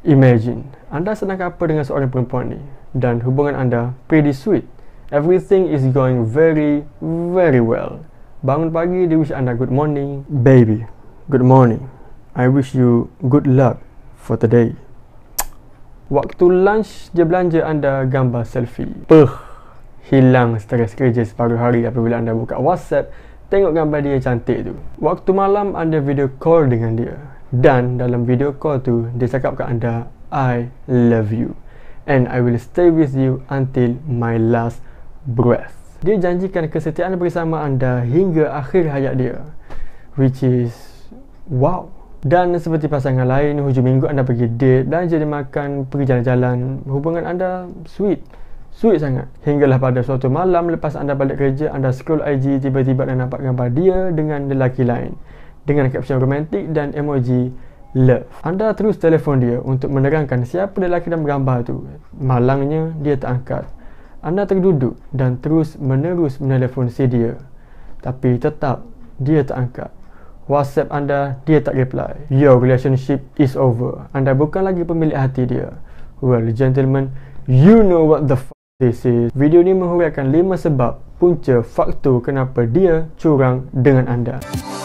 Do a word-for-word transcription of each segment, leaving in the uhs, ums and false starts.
Imagine, anda sedang apa dengan seorang perempuan ni dan hubungan anda pretty sweet. Everything is going very, very well. Bangun pagi, dia wish anda good morning. Baby, good morning. I wish you good luck for today. Waktu lunch, dia belanja anda gambar selfie. Puh, hilang stres kerja separuh hari apabila anda buka WhatsApp, tengok gambar dia cantik tu. Waktu malam, anda video call dengan dia. Dan dalam video call tu, dia cakap kat anda, I love you and I will stay with you until my last breath. Dia janjikan kesetiaan bersama anda hingga akhir hayat dia, which is wow. Dan seperti pasangan lain, hujung minggu anda pergi date, belanja dia makan, pergi jalan-jalan. Hubungan anda sweet, sweet sangat. Hinggalah pada suatu malam lepas anda balik kerja, anda scroll I G, tiba-tiba anda nampak gambar dia dengan lelaki lain dengan caption romantik dan emoji love. Anda terus telefon dia untuk menerangkan siapa lelaki dalam gambar tu. Malangnya, dia tak angkat. Anda terduduk dan terus menerus menelefon si dia, tapi tetap dia tak angkat. WhatsApp anda, dia tak reply. Your relationship is over. Anda bukan lagi pemilik hati dia. Well, gentlemen, you know what the f*** this is. Video ni menghuraikan lima sebab punca faktor kenapa dia curang dengan anda.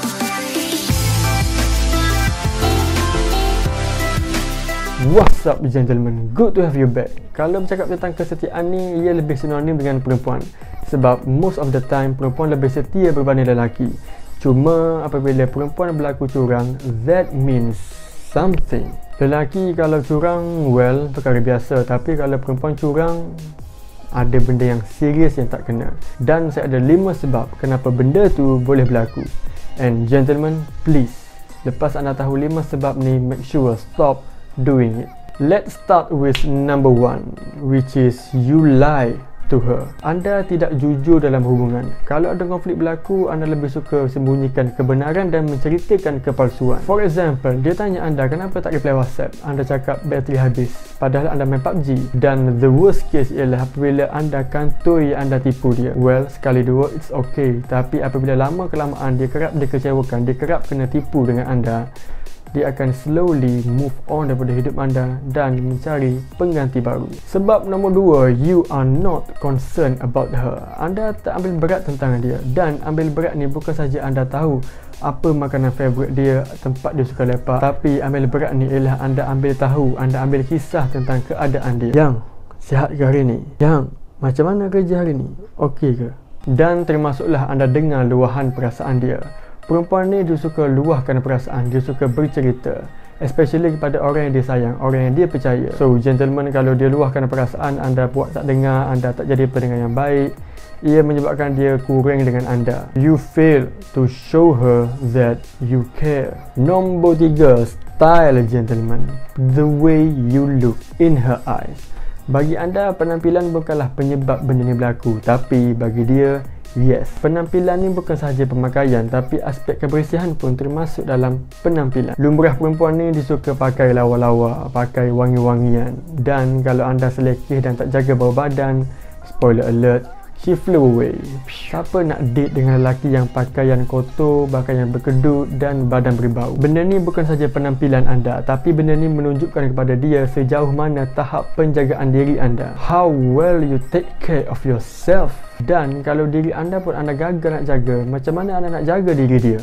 What's up gentlemen, good to have you back. Kalau bercakap tentang kesetiaan ni, ia lebih sinonim dengan perempuan. Sebab most of the time, perempuan lebih setia berbanding lelaki. Cuma apabila perempuan berlaku curang, that means something. Lelaki kalau curang, well, perkara biasa. Tapi kalau perempuan curang, ada benda yang serius yang tak kena. Dan saya ada lima sebab kenapa benda tu boleh berlaku. And gentlemen, please, lepas anda tahu lima sebab ni, make sure stop doing it. Let's start with number one, which is you lie to her. Anda tidak jujur dalam hubungan. Kalau ada konflik berlaku, anda lebih suka sembunyikan kebenaran dan menceritakan kepalsuan. For example, dia tanya anda kenapa tak reply WhatsApp. Anda cakap bateri habis, padahal anda main P U B G. Dan the worst case ialah apabila anda kantoi anda tipu dia. Well, sekali dua it's okay, tapi apabila lama kelamaan dia kerap dikecewakan, dia kerap kena tipu dengan anda, dia akan slowly move on daripada hidup anda dan mencari pengganti baru. Sebab nombor dua, you are not concerned about her. Anda tak ambil berat tentang dia. Dan ambil berat ni bukan saja anda tahu apa makanan favourite dia, tempat dia suka lepak. Tapi ambil berat ni ialah anda ambil tahu, anda ambil kisah tentang keadaan dia. Yang, sihat ke hari ni? Yang, macam mana kerja hari ni? Okey ke? Dan termasuklah anda dengar luahan perasaan dia. Perempuan ni dia suka luahkan perasaan, dia suka bercerita, especially kepada orang yang dia sayang, orang yang dia percaya. So gentlemen, kalau dia luahkan perasaan, anda buat tak dengar, anda tak jadi pendengar yang baik, ia menyebabkan dia kurang dengan anda. You fail to show her that you care. Nombor tiga, style gentlemen. The way you look in her eyes. Bagi anda, penampilan bukanlah penyebab benda ni berlaku, tapi bagi dia, yes, penampilan ni bukan sahaja pemakaian, tapi aspek kebersihan pun termasuk dalam penampilan. Lumrah perempuan ni disuka pakai lawa-lawa, pakai wangi-wangian. Dan kalau anda selekeh dan tak jaga bau badan, spoiler alert, she flew away. Siapa nak date dengan lelaki yang pakaian kotor, pakaian berkedut dan badan berbau? Benda ni bukan saja penampilan anda, tapi benda ni menunjukkan kepada dia sejauh mana tahap penjagaan diri anda. How well you take care of yourself. Dan kalau diri anda pun anda gagal nak jaga, macam mana anda nak jaga diri dia?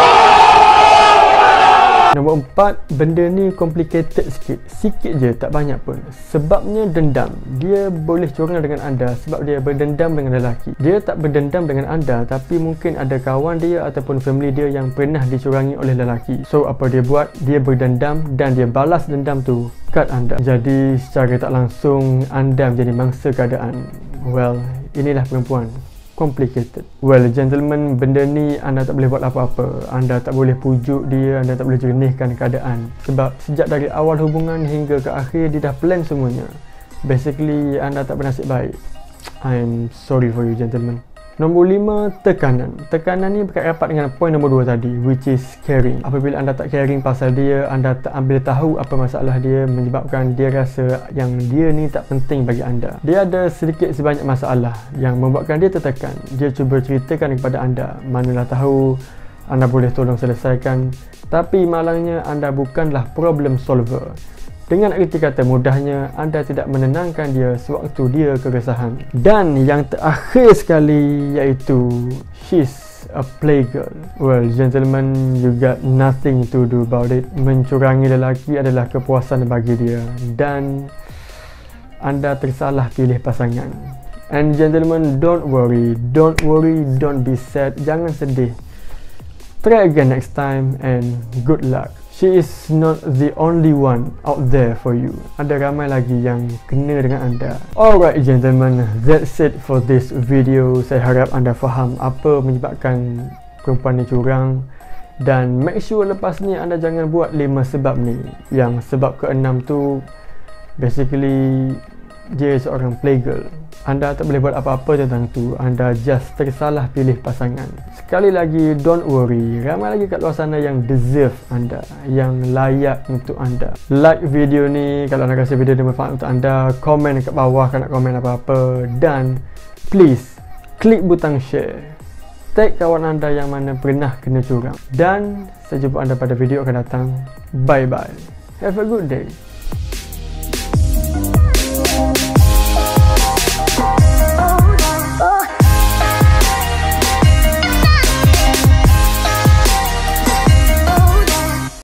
Nombor empat, benda ni complicated sikit. Sikit je, tak banyak pun. Sebabnya dendam. Dia boleh curang dengan anda sebab dia berdendam dengan lelaki. Dia tak berdendam dengan anda, tapi mungkin ada kawan dia ataupun family dia yang pernah dicurangi oleh lelaki. So apa dia buat? Dia berdendam dan dia balas dendam tu kat anda. Jadi secara tak langsung anda menjadi mangsa keadaan. Well, inilah perempuan. Complicated. Well gentlemen, benda ni anda tak boleh buat apa-apa. Anda tak boleh pujuk dia, anda tak boleh jernihkan keadaan. Sebab sejak dari awal hubungan hingga ke akhir, dia dah plan semuanya. Basically, anda tak bernasib baik. I'm sorry for you gentlemen. Nombor lima, tekanan. Tekanan ni berkait rapat dengan point nombor dua tadi, which is caring. Apabila anda tak caring pasal dia, anda tak ambil tahu apa masalah dia, menyebabkan dia rasa yang dia ni tak penting bagi anda. Dia ada sedikit sebanyak masalah yang membuatkan dia tertekan. Dia cuba ceritakan kepada anda, manalah tahu anda boleh tolong selesaikan. Tapi malangnya anda bukanlah problem solver. Dengan erti kata mudahnya, anda tidak menenangkan dia sewaktu dia keresahan. Dan yang terakhir sekali iaitu she's a playgirl. Well, gentlemen, you got nothing to do about it. Mencurangi lelaki adalah kepuasan bagi dia dan anda tersalah pilih pasangan. And gentlemen, don't worry, don't worry, don't be sad, jangan sedih. Try again next time and good luck. She is not the only one out there for you. Ada ramai lagi yang kena dengan anda. Alright gentlemen, that's it for this video. Saya harap anda faham apa menyebabkan perempuan ni curang. Dan make sure lepas ni anda jangan buat lima sebab ni. Yang sebab keenam tu basically dia seorang playgirl. Anda tak boleh buat apa-apa tentang tu. Anda just tersalah pilih pasangan. Sekali lagi, don't worry. Ramai lagi kat luar sana yang deserve anda, yang layak untuk anda. Like video ni kalau anda rasa video ni bermanfaat untuk anda. Komen kat bawah kalau nak komen apa-apa. Dan please klik butang share. Tag kawan anda yang mana pernah kena curang. Dan saya jumpa anda pada video akan datang. Bye bye. Have a good day.